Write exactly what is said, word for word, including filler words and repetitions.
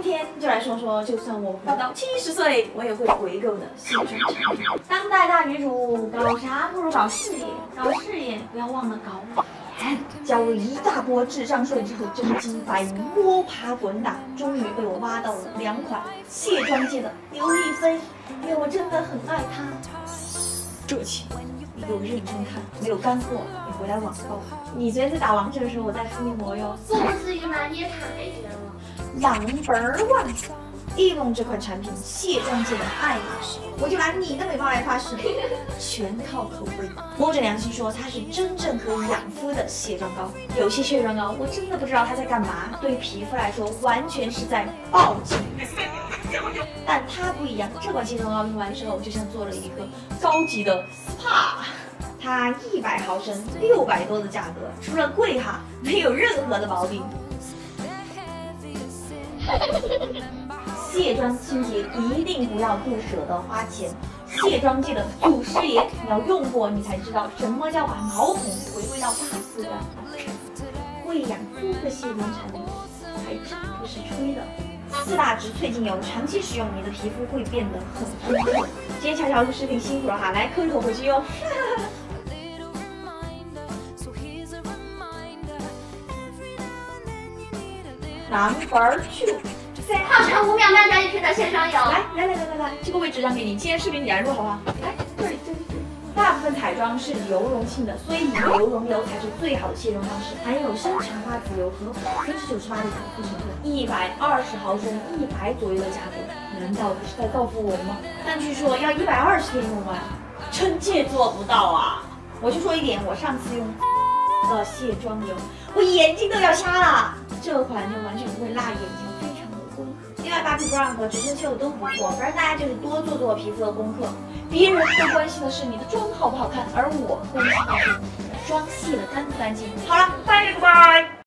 天就来说说，就算我活到七十岁，我也会回购的卸妆产品。当代大女主，搞啥不如搞事业，搞事业不要忘了搞脸。交了一大波智商税之后，真金白银摸爬滚打，终于被我挖到了两款卸妆界的刘亦菲，因为我真的很爱她。这期你给我认真看，没有干货你回来网购。你昨天在打王者的时候，我在敷面膜哟。 不至于吗？你也太绝了。 Number one， 翼龙这款产品，卸妆界的爱马仕，我就拿你的美貌来发誓，全靠口碑。摸着良心说，它是真正可以养肤的卸妆膏。有些卸妆膏我真的不知道它在干嘛，对皮肤来说完全是在暴击。但它不一样，这款卸妆膏用完之后，就像做了一个高级的 S P A。它一百毫升，六百多的价格，除了贵哈，没有任何的毛病。卸妆清洁一定不要不舍得花钱，卸妆界的祖师爷，你要用过你才知道什么叫把毛孔回归到大自然。会养肤的卸妆产品还真不是吹的。四大植萃精油长期使用，你的皮肤会变得很丰润。今天巧巧录视频辛苦了哈，来抠一口回去哟。Number two， 号称五秒慢干一瓶的卸妆油， 来来来来来来，这个位置让给你，今天视频你来录好不好？来这里这里这里。大部分彩妆是油溶性的，所以以油溶油才是最好的卸妆方式，含有生茶花籽油和百分之九十八的养肤成分，一百二十毫升，一百左右的价格，难道不是在造福我们吗？但据说要一百二十天用完，臣妾做不到啊！我就说一点，我上次用的卸妆油，我眼睛都要瞎了。这款就完全不会辣眼睛，非常的温和。另外，Bobbi Brown和植村秀都不错，反正大家就是多做做皮肤的功课。别人都关心的是你的妆好不好看，而我关心的是你的妆卸得干不干净。好了，拜拜拜拜。